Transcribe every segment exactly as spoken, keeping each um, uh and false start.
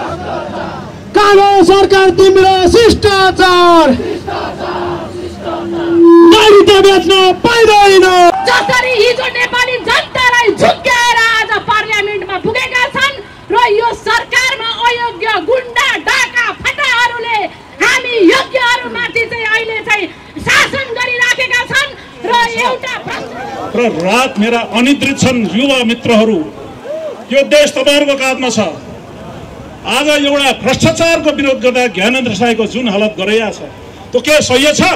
कालो सरकार तिम्रो शिष्टाचार गाडी त बेच्न पाइँदैन। जसरी हिजो नेपाली जनतालाई झुक्क्याएर आज पार्लियामेन्टमा पुगेका छन् र यो सरकारमा अयोग्य गुण्डा डाका फटाहरूले हामी योग्यहरूमाथि चाहिँ अहिले चाहिँ शासन गरिराखेका छन् र एउटा र रात मेरा अनिद्रित छन् युवा मित्रहरू। यो देश तपाईहरुको काँधमा छ। आज एउटा भ्रष्टाचारको विरोध गर्दा ज्ञानेन्द्र साईको जुन हालत गरिएको छ त्यो के सही छ?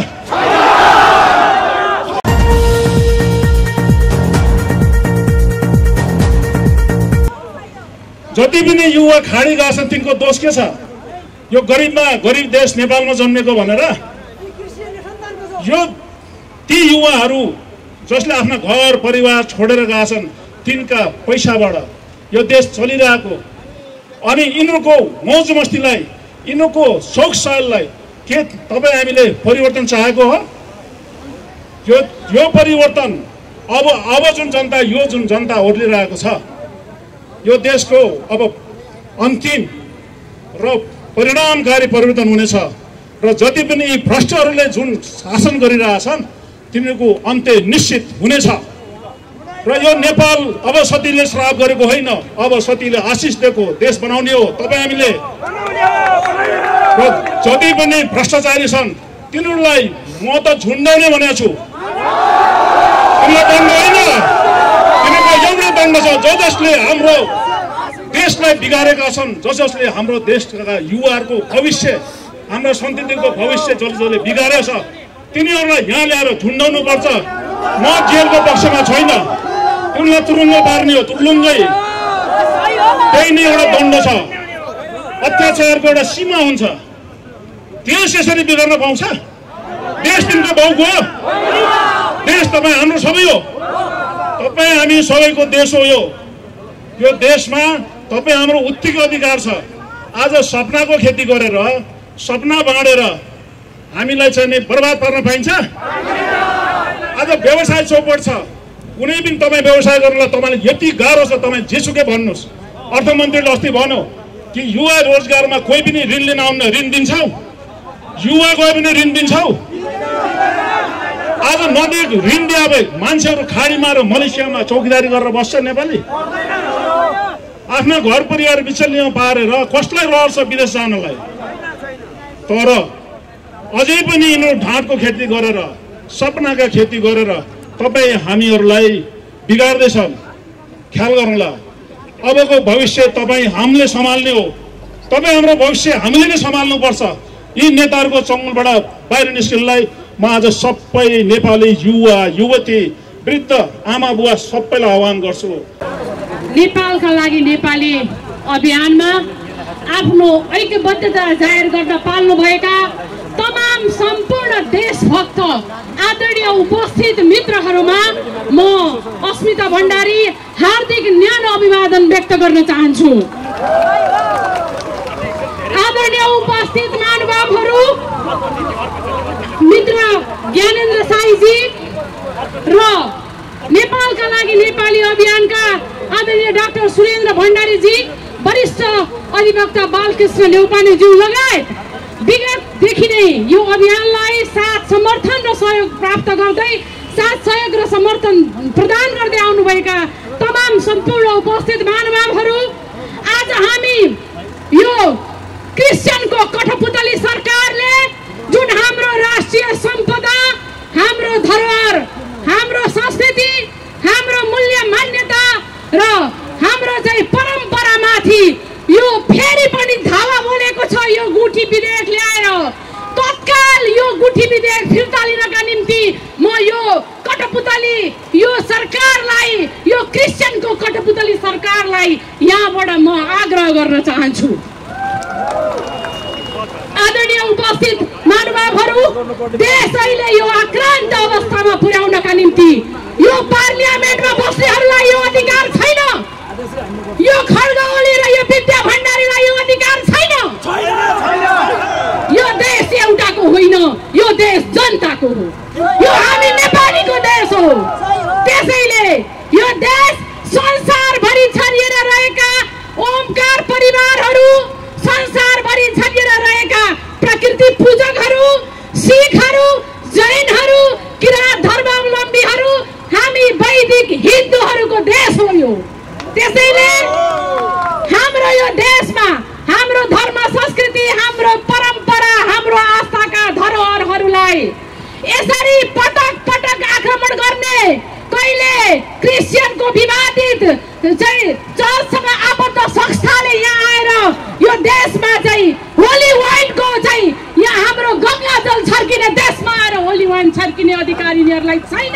जति पनि युवा खाडी गएका छन् तिनको दोष के छ? यो गरिबमा गरिब देश नेपालमा जन्मेको भनेर यो ती युवाहरू जसले आफ्ना घर परिवार छोडेर गएका छन् तिनका पैसाबाट यो देश चलिरहेको। अनि यिनीहरूको मौज मस्तीलाई यिनीहरूको शौक साललाई के तपाईँ हामीले परिवर्तन चाहेको हो? यो यो परिवर्तन अब अब जुन जनता यो जुन जनता ओर्लिरहेको छ यो देशको अब अन्तिम र परिणामकारी परिवर्तन हुनेछ र जति पनि यी भ्रष्टहरूले जुन शासन गरिरहेछन् तिनीहरूको अन्त्य निश्चित हुनेछ। र यो नेपाल अब सतीले श्राप गरेको होइन, अब सतीले आशिष दिएको देश बनाउने हो तपाईँ हामीले। र जति पनि भ्रष्टाचारी छन् तिनीहरूलाई म त झुन्डाउने भनेको छु। तिनीहरूलाई दण्ड होइन, तिनीहरूको एउटै दण्ड छ जो जसले हाम्रो देशलाई बिगारेका छन्, जस जसले हाम्रो देशका युवाहरूको भविष्य हाम्रो सन्ततिको भविष्य जस जसले बिगारेछ तिनीहरूलाई यहाँ ल्याएर झुन्डाउनु पर्छ। म जेलको पक्षमा छैन, उनलाई तुरुङ्ग पार्ने हो तुरुङ्गै, त्यही नै एउटा दण्ड छ। अत्याचारको एउटा सीमा हुन्छ। देश यसरी बिगार्न पाउँछ? देश तिनको बाउको हो? देश तपाईँ हाम्रो सबै हो, तपाईँ हामी सबैको देश हो। यो यो देशमा तपाईँ हाम्रो उत्तिको अधिकार छ। आज सपनाको खेती गरेर सपना बाँडेर हामीलाई चाहिँ बर्बाद पार्न पाइन्छ? आज व्यवसाय चौपट छ, कुनै पनि तपाईँ व्यवसाय गर्नलाई तपाईँले यति गाह्रो छ तपाईँ जेसुकै भन्नुहोस्। अर्थमन्त्रीले अस्ति भन्यो कि युवा रोजगारमा कोही पनि ऋण लिन आउन ऋण दिन्छौ? युवा कोही पनि ऋण दिन्छौ? आज नदी ऋण दिए भए मान्छेहरू खाडीमा र मलेसियामा चौकीदारी गरेर बस्छ नेपाली? आफ्ना घर परिवार बिचल्लीमा पारेर कसलाई रहर छ विदेश जानलाई? तर अझै पनि यिनीहरू ढाँटको खेती गरेर सपनाका खेती गरेर तपाईँ हामीहरूलाई बिगार्दैछन्। ख्याल गर्नुला, अबको भविष्य तपाईँ हामीले सम्हाल्ने हो। तपाईँ हाम्रो भविष्य हामीले नै सम्हाल्नुपर्छ। यी नेताहरूको चङ्गलबाट बाहिर निस्किनलाई म आज सबै नेपाली युवा युवती वृद्ध आमा बुवा सबैलाई आह्वान गर्छु। नेपालका लागि नेपाली अभियानमा आफ्नो ऐक्यबद्धता जाहेर गर्न पाल्नुभएका तमाम सम्पूर्ण देशभक्त आदरणीय उपस्थित मित्रहरूमा म अस्मिता भण्डारी हार्दिक न्यानो अभिवादन व्यक्त गर्न चाहन्छु। आदरणीय उपस्थित महानुभावहरू, मित्र ज्ञानेन्द्र साईजी र नेपालका लागि नेपाली अभियानका आदरणीय डाक्टर सुरेन्द्र भण्डारीजी, वरिष्ठ अधिवक्ता बालकृष्ण न्यौपानेज्यू लगायत विगतदेखि नै यो अभियानलाई साथ समर्थन र सहयोग प्राप्त गर्दै साथ सहयोग र समर्थन प्रदान गर्दै आउनुभएका तमाम सम्पूर्ण उपस्थित महानुभावहरू, आज हामी यो क्रिस्चियनको कठपुतली सरकारले जुन हाम्रो राष्ट्रिय सम्पदा, हाम्रो धरोहर, हाम्रो संस्कृति, हाम्रो मूल्य मान्यता र हाम्रो चाहिँ परम्परामाथि यो फेरि पनि धावा बोलेको छ। यो गुठी विधेयक ल्याएर तत्काल यो गुठी विधेयक फिर्ता लिनका निम्ति म यो कठपुतली यो सरकारलाई, यो क्रिस्चियनको कठपुतली सरकारलाई यहाँबाट म आग्रह गर्न चाहन्छु। आदरणीय उपस्थित महानुभावहरू, देश अहिले यो आक्रान्त अवस्थामा पुर्याउनका निम्ति यो पार्लियामेन्टमा बस्नेहरूलाई यो अधिकार छैन। यो खड्ग ओली र यो विद्या भण्डारीलाई यो अधिकार छैन। यो देश एउटाको होइन, यो देश जनताको हो। यो हामी नेपालीको देश हो। त्यसैले यो देश संसारभरि छरिएर रहेका ओमकार परिवारहरू, देशमा चाहिँ होली वाइनको चाहिँ यहाँ हाम्रो गङ्गा जल छर्किने देशमा आएर होली वाइन छर्किने अधिकार यिनीहरूलाई छैन।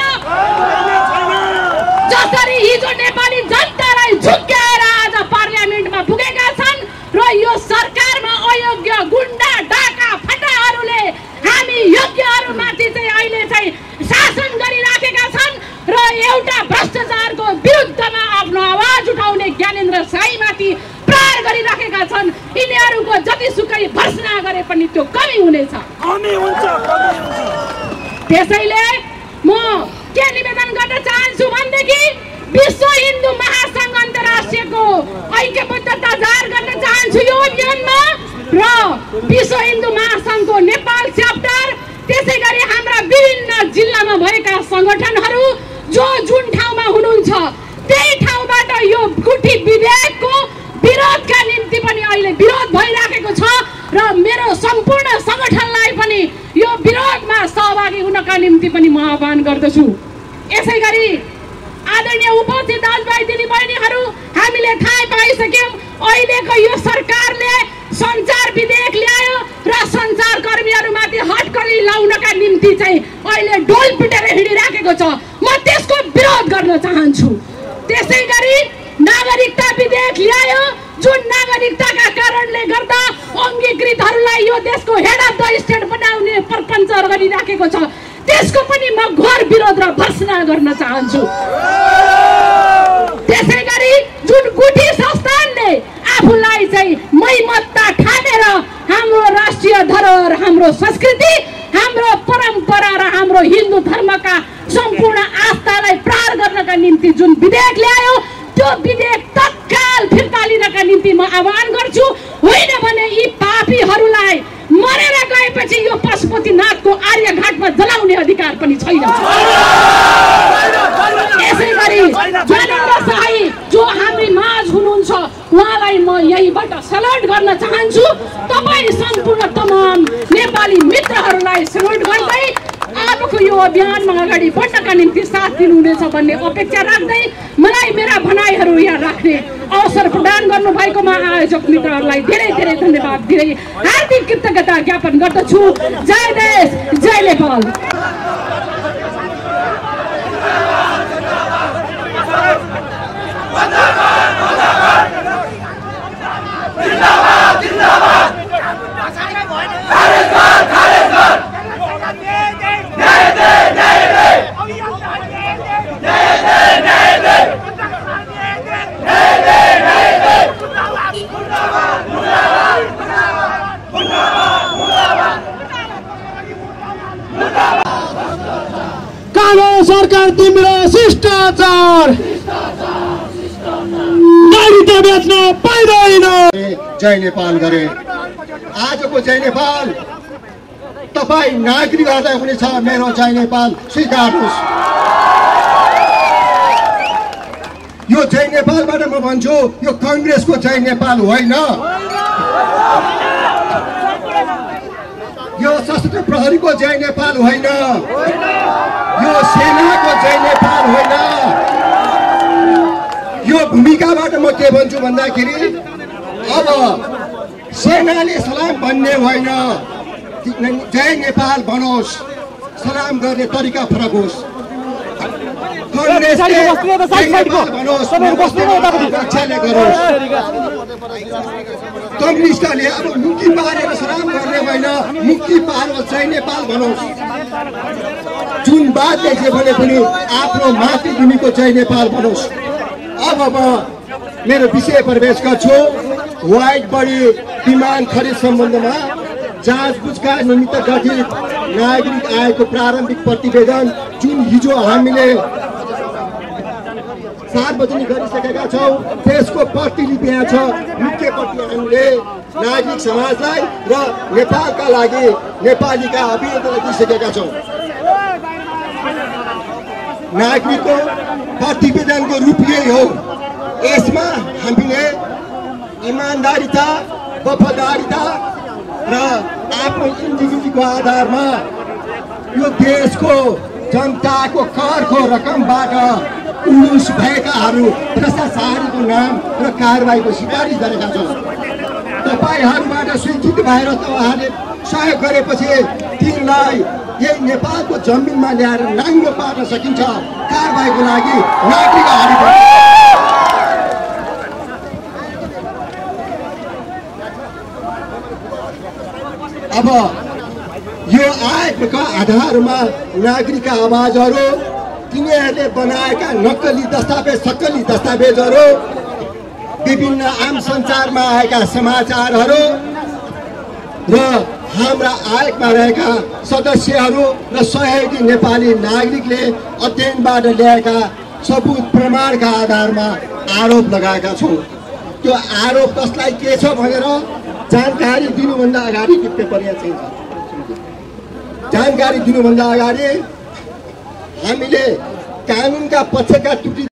जसरी हिजो नेपाली जनतालाई झुक्क्याएर आज पार्लियामेन्टमा पुगेका छन् र यो सरकारमा अयोग्य गुण्डा डाका फटाहरूले हामी योग्यहरूमाथि चाहिँ अहिले चाहिँ शासन गरिराखेका छन् र एउटा भ्रष्टाचारको विरुद्धमा आफ्नो आवाज उठाउने ज्ञानेन्द्र साईमाथि प्रहार गरिराखेका छन्। यिनीहरूको जतिसुकै भर्सना गरे पनि त्यो कमी हुनेछ। त्यसैले म के निवेदन गर्न चाहन्छु भनेदेखि विश्व हिन्दू महासङ्घ अन्तर्राष्ट्रियको ऐक्यबद्धता जाहेर गर्न चाहन्छु यो अभियानमा र विश्व हिन्दू महासङ्घको नेपाल च्याप्टर त्यसै गरी हाम्रा विभिन्न जिल्लामा भएका सङ्गठनहरू जो जुन ठाउँमा हुनुहुन्छ त्यही ठाउँबाट यो गुठी विधेयकको विरोधका निम्ति पनि अहिले विरोध भइराखेको छ र मेरो सम्पूर्ण सङ्गठनलाई पनि यो विरोधमा सहभागी हुनका निम्ति पनि म आह्वान गर्दछु। यसै गरी आदरणीय उपस्थित दाजुभाइ दिदीबहिनीहरू, हामीले थाहा पाइसक्यौँ अहिलेको यो सरकारले सञ्चार विधेयक ल्यायो र सञ्चारकर्मीहरूमाथि हटकडी लाउनका निम्ति चाहिँ अहिले डोल पिटेर हिँडिराखेको छ। म त्यसको विरोध गर्न चाहन्छु। त्यसै गरी नागरिकता विधेयक ल्यायो जुन नागरिकताका कारणले गर्दा अङ्गीकृतहरूलाई यो देशको हेड अफ द स्टेट बनाउने प्रपञ्च गरिराखेको छ, त्यसको पनि म घोर विरोध र भर्सना गर्न चाहन्छु। त्यसै गरी जुन गुठी संस्थानले आफूलाई चाहिँ मैमत्ता ठानेर हाम्रो राष्ट्रिय धरोहर, हाम्रो संस्कृति, हाम्रो परम्परा र हाम्रो हिन्दू धर्मका सम्पूर्ण आस्थालाई प्रहार गर्नका निम्ति जुन विधेयक ल्यायो त्यो विधेयक तत्काल फिर्ता लिनका निम्ति म आह्वान गर्छु। होइन भने यी पापीहरूलाई मरेर गएपछि यो पशुपतिनाथको आर्यघाटमा जलाउने अधिकार पनि छैन। यसै गरी ज्ञानेन्द्र साई जो हामी माझ हुनुहुन्छ उहाँलाई म यहीबाट सल्युट गर्न चाहन्छु। तपाईँ सम्पूर्ण तमाम नेपाली मित्रहरूलाई सल्युट गर्दै आपको यो अभियानमा अगाडि बढ्नका निम्ति साथ दिनुहुनेछ भन्ने अपेक्षा राख्दै मलाई मेरा भनाइहरू यहाँ राख्ने अवसर प्रदान गर्नुभएकोमा आयोजक मित्रहरूलाई धेरै धेरै धन्यवाद दिँदै हार्दिक कृतज्ञता ज्ञापन गर्दछु। जय देश, जय नेपाल। कालो सरकार तिम्रो शिष्टाचार नागरिकता बेच्न पाइँदैन। जय नेपाल गरे। आजको जय नेपाल तपाईँ नागरिकहरूलाई हुनेछ। मेरो जय नेपाल स्वीकार्नुहोस्। यो जय नेपालबाट म भन्छु यो कांग्रेसको जय नेपाल होइन, यो सशस्त्र प्रहरीको जय नेपाल होइन, यो सेनाको जय नेपाल होइन। यो भूमिकाबाट म के भन्छु भन्दाखेरि अब सेनाले सलाम भन्ने होइन, जय नेपाल बनोस्। सलाम गर्ने तरिका फरक होस्। कांग्रेसले जय नेपाल बनोस्, रक्षाले गरोस्। कम्युनिस्टले अब मुक्ति पारेर सलाम गर्ने होइन, मुक्ति पारेर जय नेपाल बनोस्। जुन बातले जे भने पनि आफ्नो मातृभूमिको जय नेपाल बनोस्। अब म मेरो विषय प्रवेश गर्छु। वाइड बडी विमान खरिद सम्बन्धमा जाँचबुझका निमित्त गठित नागरिक आयोगको प्रारम्भिक प्रतिवेदन जुन हिजो हामीले सार्वजनिक गरिसकेका छौँ त्यसको प्रतिलिपि यहाँ छ। मुख्य प्रति हामीले नागरिक समाजलाई र नेपालका लागि नेपालीका अभियन्तालाई दिइसकेका छौँ। नागरिकको प्रतिवेदनको रूप यही हो। यसमा हामीले इमान्दारिता, वफादारिता र आफ्नो इन्टिग्रिटीको आधारमा यो देशको जनताको करको रकमबाट उलुस भएकाहरू भ्रष्टाचारीको नाम र कारबाहीको सिफारिस गरेका छौँ। तपाईँ तपाईँहरूबाट स्वीकृत भएर तपाईँहरूले सहयोग गरेपछि तिनलाई यही नेपालको जमिनमा ल्याएर नाङ्गो पार्न सकिन्छ। कारबाहीको लागि नागरिक अगाडि बढ्नु। अब यो आयोगका आधारमा नागरिकका आवाजहरू, तिनीहरूले बनाएका नक्कली दस्तावेज सक्कली दस्तावेजहरू, विभिन्न आम सञ्चारमा आएका समाचारहरू र हाम्रा आयोगमा रहेका सदस्यहरू र सहयोगी नेपाली नागरिकले अध्ययनबाट ल्याएका सबुत प्रमाणका आधारमा आरोप लगाएका छौँ। त्यो आरोप कसलाई के छ भनेर जानकारी दिनुभन्दा अगाडि पेपर यहाँ चाहिँ जानकारी दिनुभन्दा अगाडि हामीले कानुनका पक्षका त्रुटि